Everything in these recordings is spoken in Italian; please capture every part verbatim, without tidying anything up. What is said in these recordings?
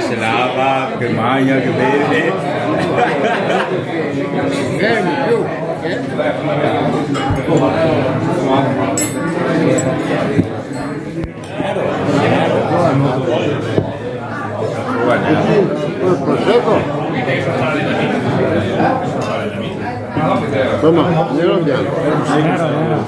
se lava, che mangia, che beve. Vieni più. Insomma, nero bianco. Nero, nero.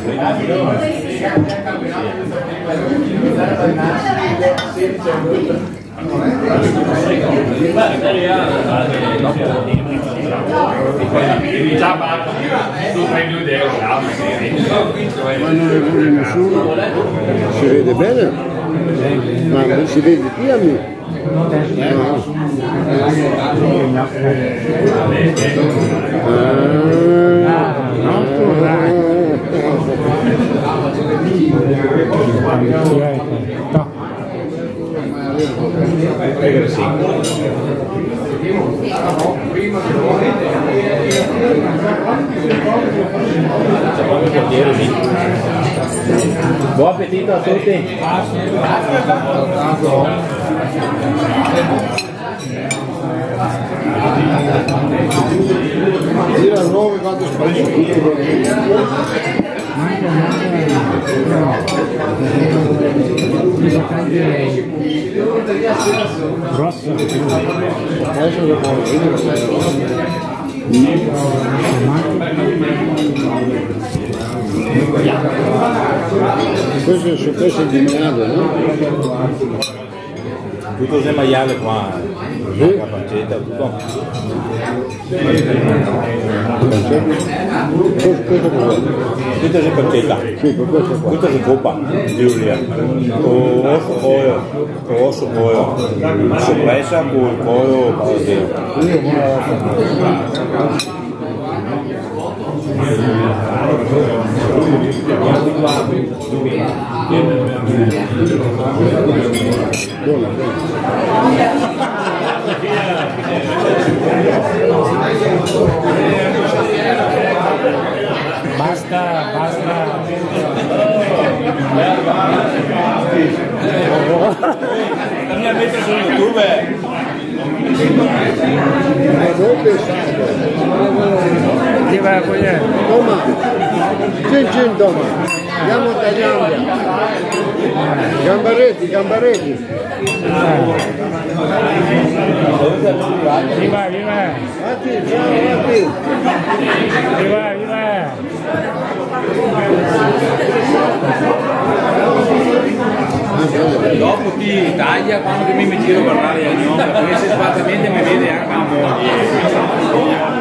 Ma non ne vuole nessuno? Si vede bene? Ma non si vede più a me? No. Buon appetito a tutti! Gira a nuovo quanto spazio tutto Grosso. adesso lo può vedere. Questo è su questo di maiale, no? Tutto se maiale qua, Sì. la pancetta, tutto. Questo cos'è? Tutto se pancetta, Sì, con questo qua. tutto se coppa, Giulia. Con osso pollo, con osso pollo, sorpresa con il pollo patatino. Buona, Basta, basta. La mia mettere su YouTube. ma non pensate. Chi va a cogliere? Toma, cin cin toma. Andiamo a tagliare. Gambaretti, gambaretti. Viva, viva. Matti, ciao Matti. Viva, viva. Dopo ti taglia quando che mi mi giro per l'area di gnocca, perché se sbattamente mi vede anche la moglie.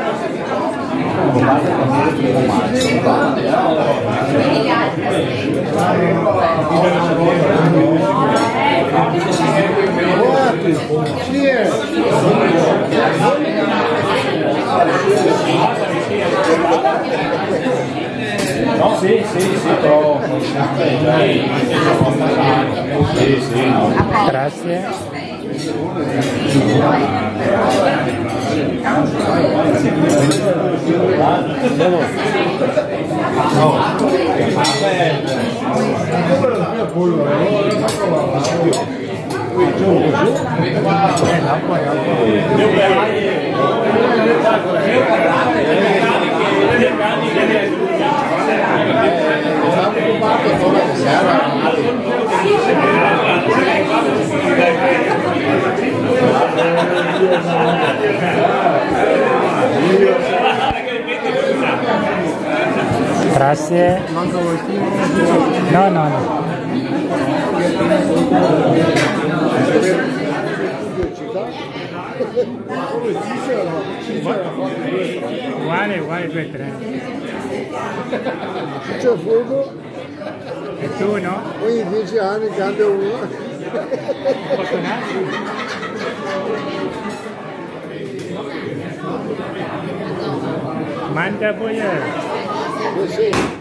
Matti, cheers. No, sì, sì, sì, però. Sì, sì. Grazie. Grazie. No, no, no. Uguale, uguale per tre. C'è fuoco, E tu, no? ogni dieci anni cambia uno. Posso andare? Manda poi. Sì.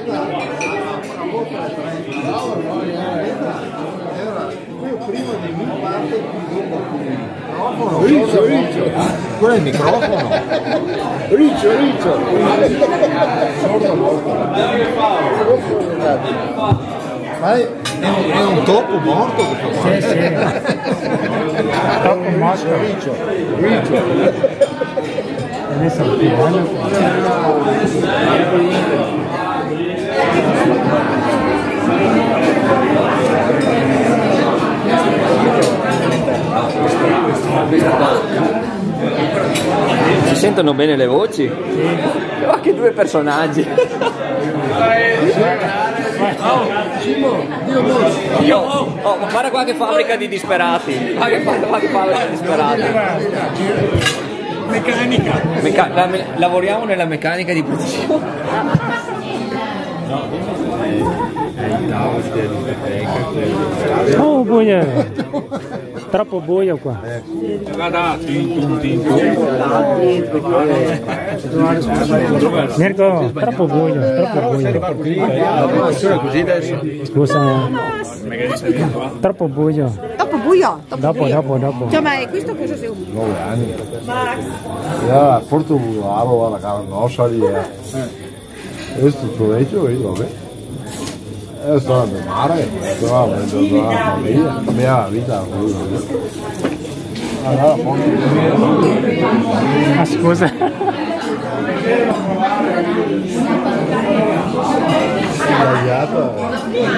Riccio, Riccio. Quello è il microfono. Riccio, Riccio. Ma è, è un, è un topo morto questo qua. Sì, sì. Troppo morto. Riccio, Riccio. Adesso il piano. Si sentono bene le voci? Sì. Ma che due personaggi! Io, oh, ma guarda qua che fabbrica di disperati! Guarda che fa- che fabbrica di disperati! Meccanica. Meca- la me- lavoriamo nella meccanica di precisione. Oh, buio. Troppo buio qua. Mirko, troppo buio, troppo buio. Scusa, troppo buio. Troppo buio? Troppo Dopo, buio. dopo, dopo. Cioè, ma questo cosa sei? nove anni. Max. Ja, Porto la carnosa lì. Questo è vecchio, io vabbè. E sto andando al mare, sto avendo la famiglia, la mia vita. Allora, poi... Ah, scusa. Sbagliato.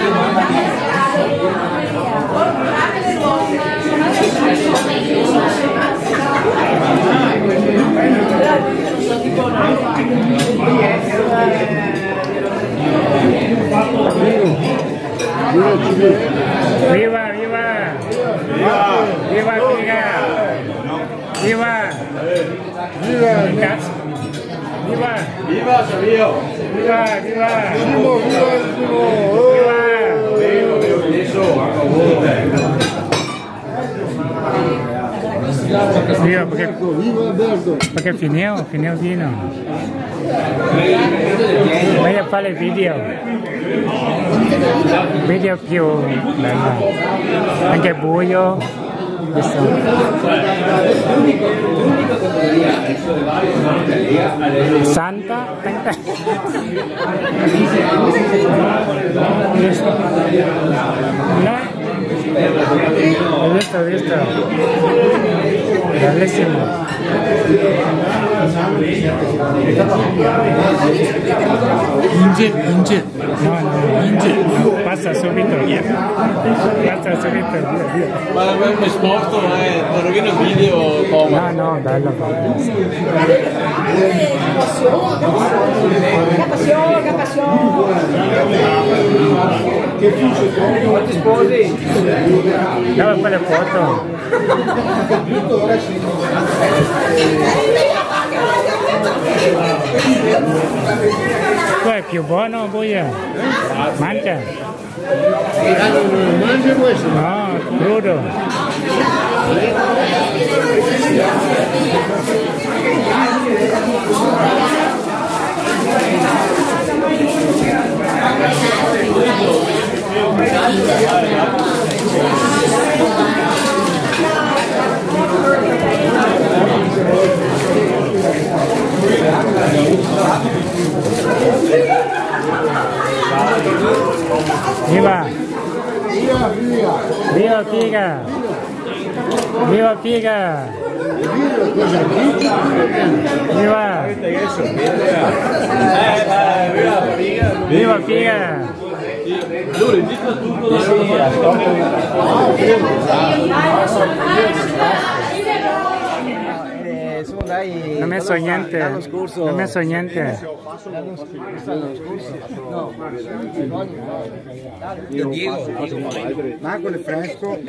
Viva, viva! Viva, figa! Viva! Viva! Cazzo! Viva! Viva Savio! Viva, viva! Vivo, vivo, vivo! Viva! Avevo chiesto a volte. Viva, perché, Vivo Alberto! perché finì, finì il vino. Voglio fare video. Video più bello. Anche buio. Questo. Santa. Questo. No? Ho visto, ho visto. Bellissimo. Inge, Inge. No, no, Inge. Passa subito. Passa subito, via, via. Ma mi sposto, eh, non rovino il video, Toma. No, no, bello. Che passione, che passione. Quanti sposi? Dove fare foto? Tu è più buono, buia? Mangia? Mangia questo? No, crudo. Viva! Viva figa! Viva figa! Viva! Viva figa! Non mi ha so niente, non mi ha so niente. Marco è fresco.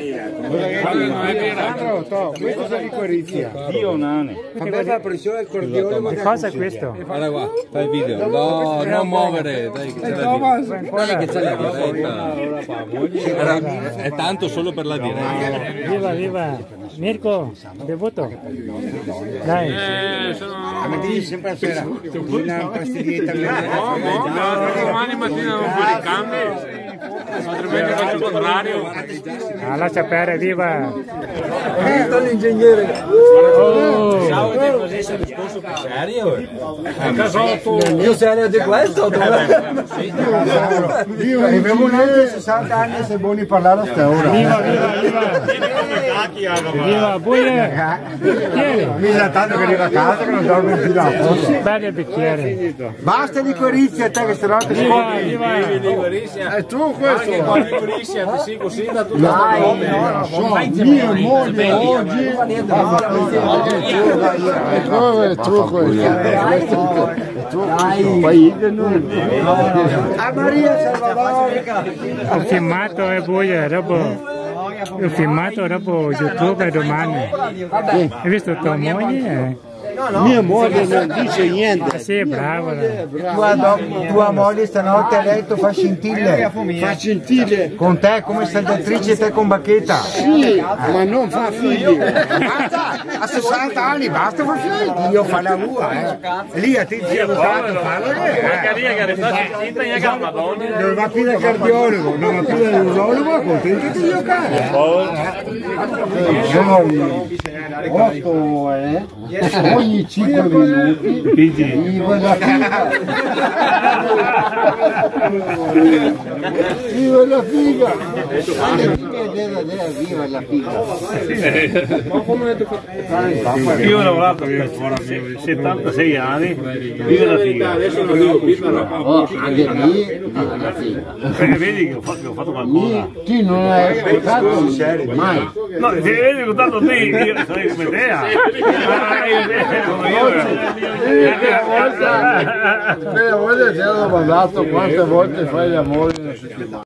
Questo è di Corizia. Dio nane. La pressione del cordione. Che cosa è questo? Guarda qua, fai il video. No, non muovere, dai che c'è la diretta. Dai che c'è la diretta. È tanto solo per la diretta. Viva, viva! Mirko, bevuto? Dai! Eh, sono... Ma dici sempre la sera, una pastiglietta. No, no, domani mattina non fuori i cambi. Altrimenti faccio il contrario. Ah, lascia perdere, viva! Sto l'ingegnere. Oh! Serio? Io serio di questo? Io avevo neanche sessanta anni e sei buoni a parlare a sta ora. Viva, viva, viva! Viva, buie! Bicchiere! Mi sa tanto che arriva a casa che non dorme più da foto. Bello il bicchiere! Basta di Corizia a te che stanotte Viva, viva! è tu questo? Dai, No, so, mia moglie oggi è trucco, è trucco. Poi a Maria Salvador. Ho filmato e buia, dopo ho filmato dopo YouTube domani. Hai visto tua moglie? Mia moglie non dice niente. Ah, sì, brava. Tua, do, tua moglie stanotte a letto fa scintille. Fa scintille. Con te come saldatrice te con bacchetta. Sì, ma non fa figli. Basta, a sessanta anni basta far figli. Io fa la tua, eh. Lì a te ti avvocato, fallo. Non va più dal cardiologo, non va più dall'urologo, contento di giocare. otto, eh. Ogni cinque minuti viva la figa, viva la figa, viva la figa. Io ho lavorato per settantasei anni, vive la figa. Oh, anche lì viva la figa. Vedi che ho fatto, ho fatto qualcosa. Tu non hai ascoltato mai. No, se vedi ascoltato te, io sarei come te. Quella volta ti hanno domandato quante volte fai l'amore in una settimana.